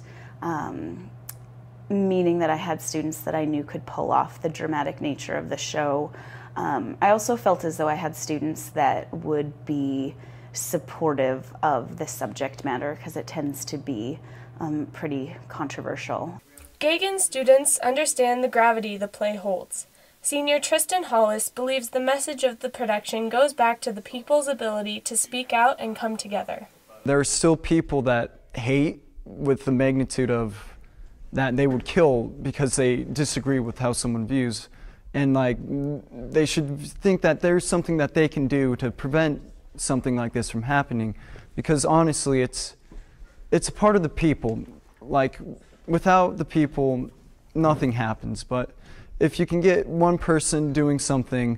um, meaning that I had students that I knew could pull off the dramatic nature of the show. Um, I also felt as though I had students that would be supportive of the subject matter because it tends to be Um, pretty controversial. Gagan's students understand the gravity the play holds. Senior Tristan Hollis believes the message of the production goes back to the people's ability to speak out and come together. There are still people that hate with the magnitude of that they would kill because they disagree with how someone views, and like they should think that there's something that they can do to prevent something like this from happening, because honestly it's It's a part of the people. Like, without the people, nothing happens. But if you can get one person doing something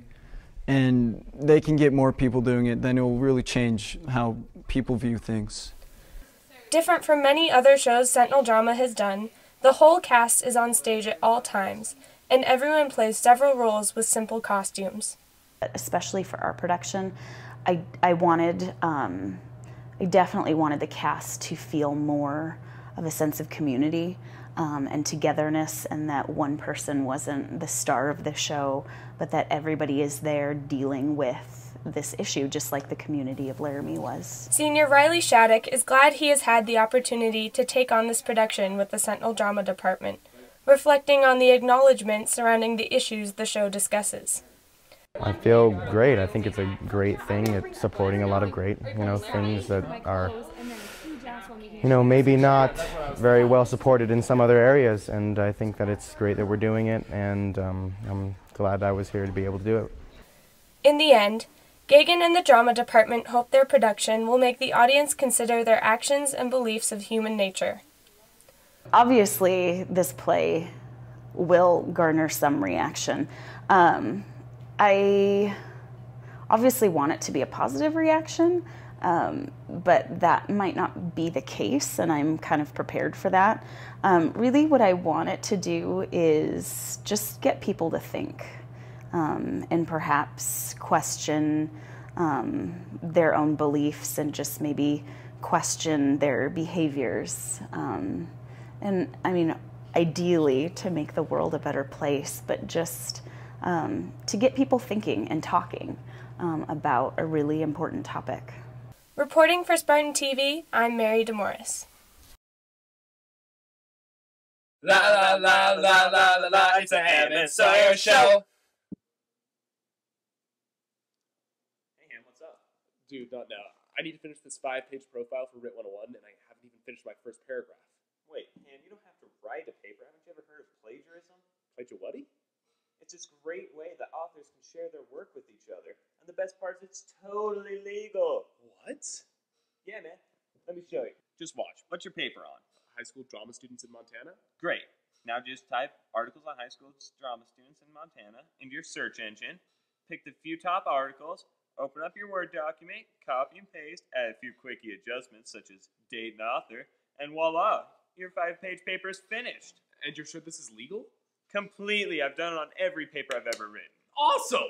and they can get more people doing it, then it will really change how people view things. Different from many other shows Sentinel Drama has done, the whole cast is on stage at all times, and everyone plays several roles with simple costumes. Especially for our production, I, I wanted... Um, I definitely wanted the cast to feel more of a sense of community um, and togetherness, and that one person wasn't the star of the show, but that everybody is there dealing with this issue, just like the community of Laramie was. Senior Riley Shattuck is glad he has had the opportunity to take on this production with the Sentinel Drama Department, reflecting on the acknowledgement surrounding the issues the show discusses. I feel great. I think it's a great thing. It's supporting a lot of great, you know, things that are, you know, maybe not very well supported in some other areas. And I think that it's great that we're doing it, and um, I'm glad I was here to be able to do it. In the end, Gagan and the drama department hope their production will make the audience consider their actions and beliefs of human nature. Obviously, this play will garner some reaction. Um, I obviously want it to be a positive reaction, um, but that might not be the case, and I'm kind of prepared for that. Um, really, what I want it to do is just get people to think, um, and perhaps question um, their own beliefs, and just maybe question their behaviors. Um, and I mean, ideally to make the world a better place, but just um, to get people thinking and talking um, about a really important topic. Reporting for Spartan T V, I'm Mary DeMorris. La la la la la la la, it's a Ham and Sawyer show. Hey Ham, what's up? Dude, not now. I need to finish this five-page profile for Writ one oh one, and I haven't even finished my first paragraph. Wait, Ham, you don't have to write a paper. Haven't you ever heard of plagiarism? Plagiarism? It's this great way that authors can share their work with each other. And the best part is it's totally legal. What? Yeah, man. Let me show you. Just watch. What's your paper on? High school drama students in Montana? Great. Now just type articles on high school drama students in Montana into your search engine. Pick the few top articles. Open up your Word document. Copy and paste. Add a few quickie adjustments such as date and author. And voila. Your five-page paper is finished. And you're sure this is legal? Completely. I've done it on every paper I've ever written. Awesome!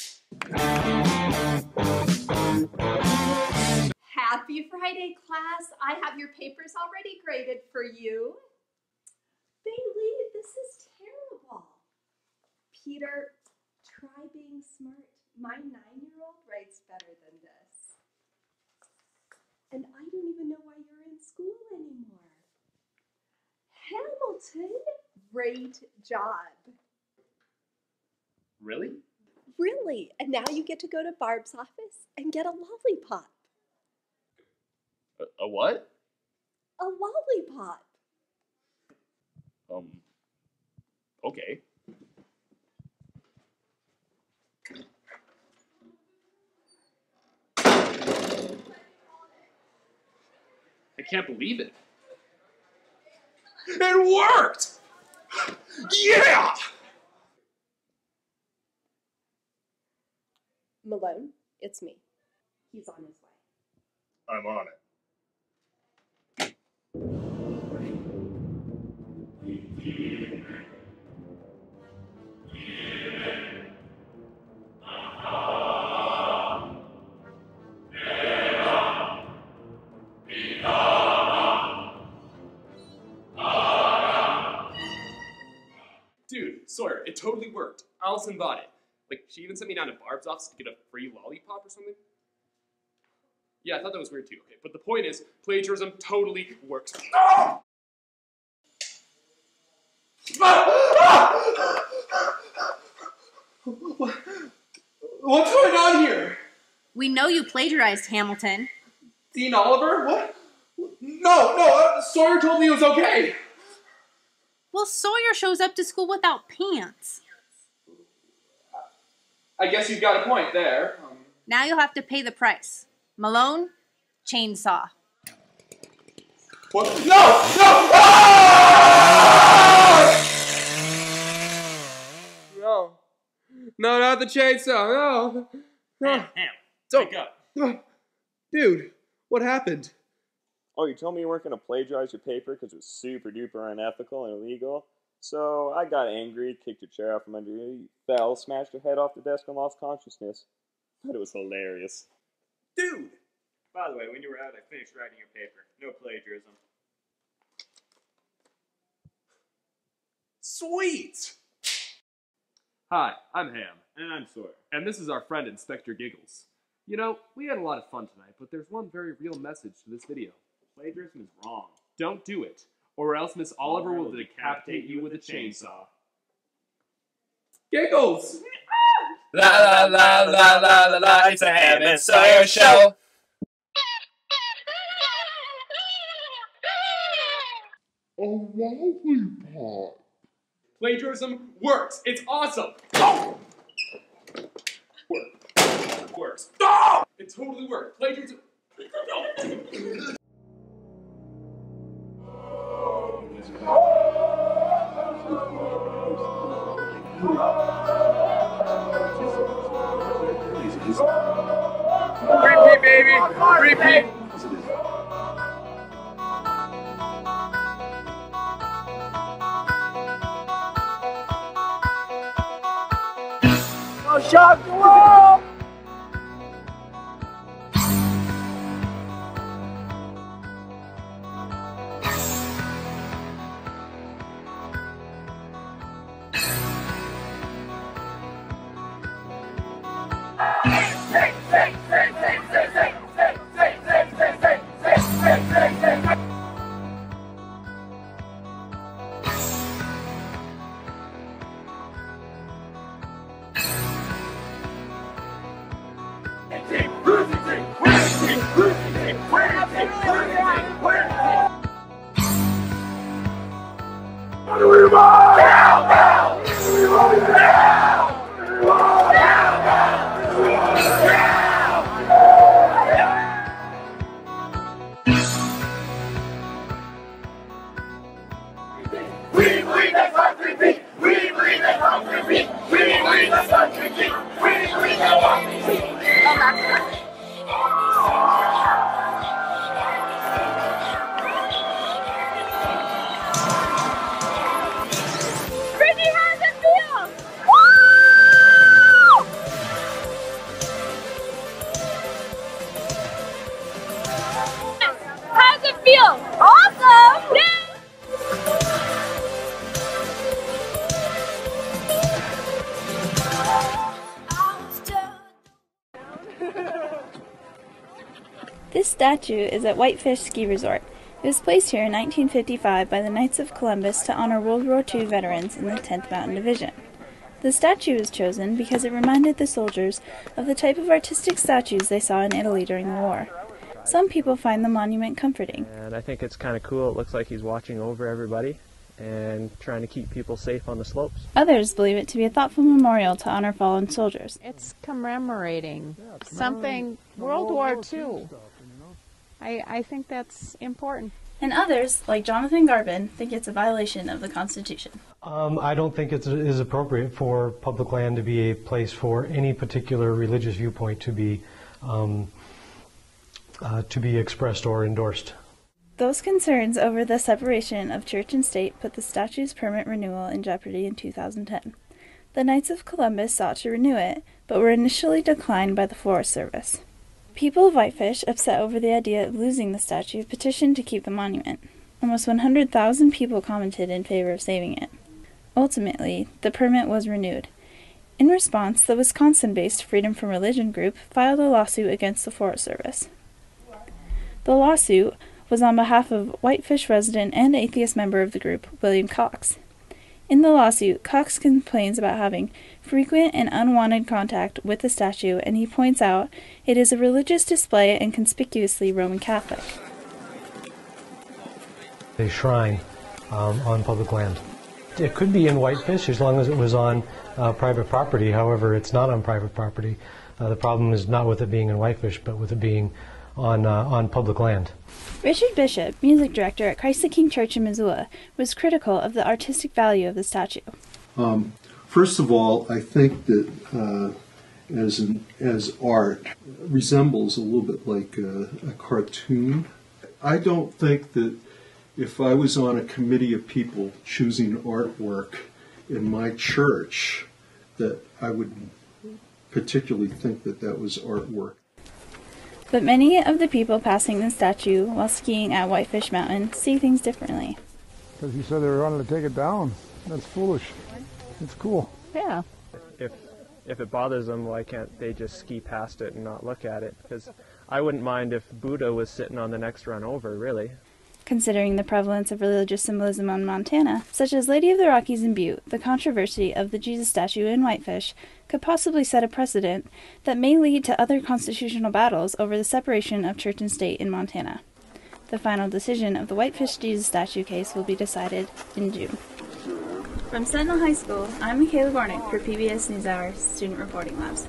Happy Friday, class. I have your papers already graded for you. Bailey, this is terrible. Peter, try being smart. My nine-year-old writes better than this. And I don't even know why you're in school anymore. Hamilton, great job. Really? Really, and now you get to go to Barb's office and get a lollipop. A, a what? A lollipop. Um, okay. I can't believe it. It worked! Yeah! Malone, it's me. He's on his way. I'm on it. Dude, Sawyer, it totally worked. Allison bought it. Like, she even sent me down to Barb's office to get a free lollipop or something. Yeah, I thought that was weird too. Okay, but the point is, plagiarism totally works. Ah! Ah! What's going on here? We know you plagiarized, Hamilton. Dean Oliver? What? No, no, uh, Sawyer told me it was okay. Well, Sawyer shows up to school without pants. I guess you've got a point there. Um, Now you'll have to pay the price. Malone, chainsaw. What? No! No! Ah! No. No, not the chainsaw. No. No. Ham, Ham, Don't. wake up. Dude, what happened? Oh, you told me you weren't going to plagiarize your paper because it was super duper unethical and illegal. So I got angry, kicked your chair out from under you, fell, smashed your head off the desk and lost consciousness. But it was hilarious. Dude! By the way, when you were out, I finished writing your paper. No plagiarism. Sweet! Hi, I'm Ham. And I'm Sawyer. And this is our friend Inspector Giggles. You know, we had a lot of fun tonight, but there's one very real message to this video. Plagiarism is wrong. Don't do it, or else Miss Oliver will decapitate you with a chainsaw. Giggles! La la la la la la la, it's a Ham and Sawyer show. A lollipop. Plagiarism works. It's awesome. Oh! Work. Works. Oh! It totally worked. Plagiarism. Repeat, baby. Repeat. I'll shock the world! What do we want? Now, now! What do we want? Now! What do we want? Now, now! What do we want? Now! We believe that country beat! We believe that country beat! We believe that country beat! We believe that country beat! How's it feel? Awesome! Yeah! This statue is at Whitefish Ski Resort. It was placed here in nineteen fifty-five by the Knights of Columbus to honor World War Two veterans in the tenth Mountain Division. The statue was chosen because it reminded the soldiers of the type of artistic statues they saw in Italy during the war. Some people find the monument comforting. And I think it's kind of cool. It looks like he's watching over everybody and trying to keep people safe on the slopes. Others believe it to be a thoughtful memorial to honor fallen soldiers. It's commemorating something, World War Two. I, I think that's important. And others, like Jonathan Garvin, think it's a violation of the Constitution. Um, I don't think it is appropriate for public land to be a place for any particular religious viewpoint to be um, uh, to be expressed or endorsed. Those concerns over the separation of church and state put the statue's permit renewal in jeopardy in two thousand ten. The Knights of Columbus sought to renew it, but were initially declined by the Forest Service. People of Whitefish, upset over the idea of losing the statue, petitioned to keep the monument. Almost one hundred thousand people commented in favor of saving it. Ultimately, the permit was renewed. In response, the Wisconsin-based Freedom from Religion group filed a lawsuit against the Forest Service. The lawsuit was on behalf of Whitefish resident and atheist member of the group, William Cox. In the lawsuit, Cox complains about having frequent and unwanted contact with the statue, and he points out it is a religious display and conspicuously Roman Catholic. A shrine um, on public land. It could be in Whitefish as long as it was on uh, private property. However, it's not on private property. Uh, the problem is not with it being in Whitefish, but with it being on uh, on public land. Richard Bishop, music director at Christ the King Church in Missoula, was critical of the artistic value of the statue. Um, first of all, I think that uh, as an, as art resembles a little bit like a, a cartoon. I don't think that if I was on a committee of people choosing artwork in my church, that I would particularly think that that was artwork. But many of the people passing the statue while skiing at Whitefish Mountain see things differently. Because you said they were going to take it down. That's foolish. It's cool. Yeah. If if it bothers them, why can't they just ski past it and not look at it? Because I wouldn't mind if Buddha was sitting on the next run over, really. Considering the prevalence of religious symbolism in Montana, such as Lady of the Rockies in Butte, the controversy of the Jesus statue in Whitefish could possibly set a precedent that may lead to other constitutional battles over the separation of church and state in Montana. The final decision of the Whitefish Jesus statue case will be decided in June. From Sentinel High School, I'm Michaela Gornick for P B S NewsHour Student Reporting Labs.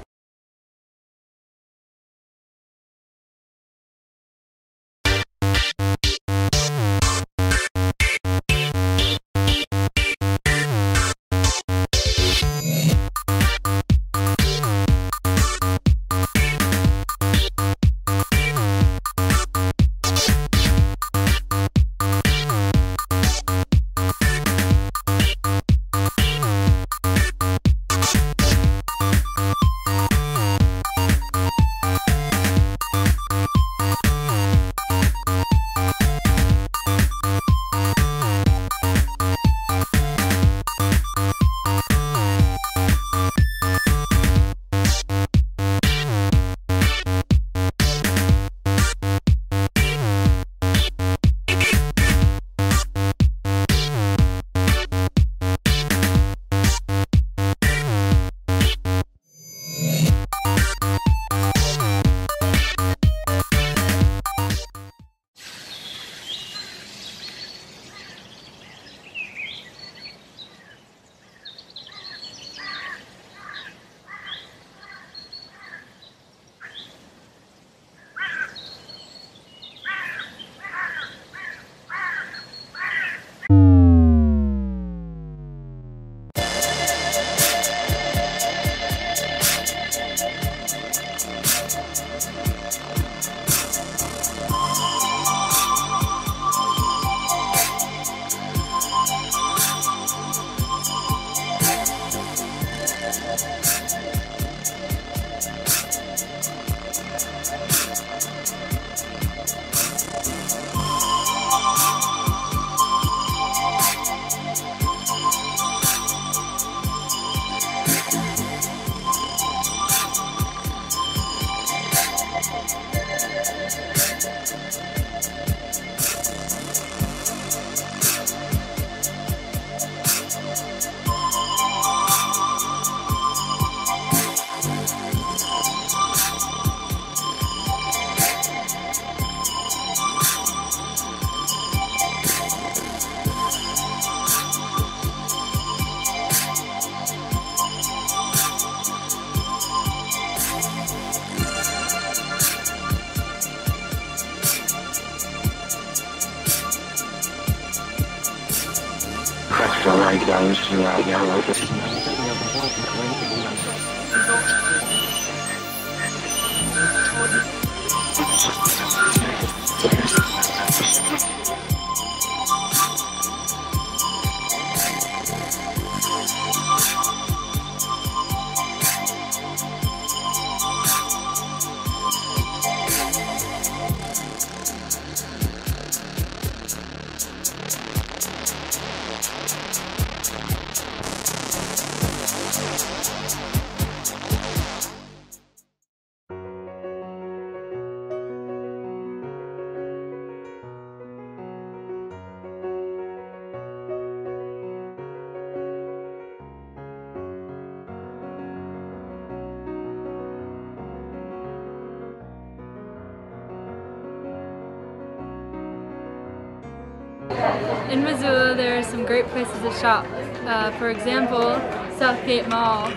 In Missoula, there are some great places to shop. Uh, for example, Southgate Mall.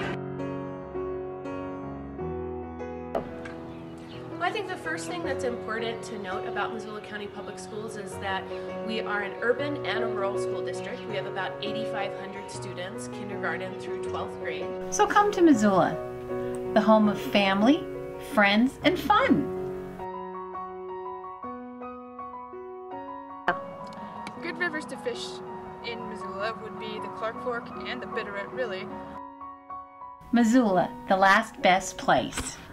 Well, I think the first thing that's important to note about Missoula County Public Schools is that we are an urban and a rural school district. We have about eighty-five hundred students, kindergarten through twelfth grade. So come to Missoula, the home of family, friends, and fun. Good rivers to fish in Missoula would be the Clark Fork and the Bitterroot, really. Missoula, the last best place.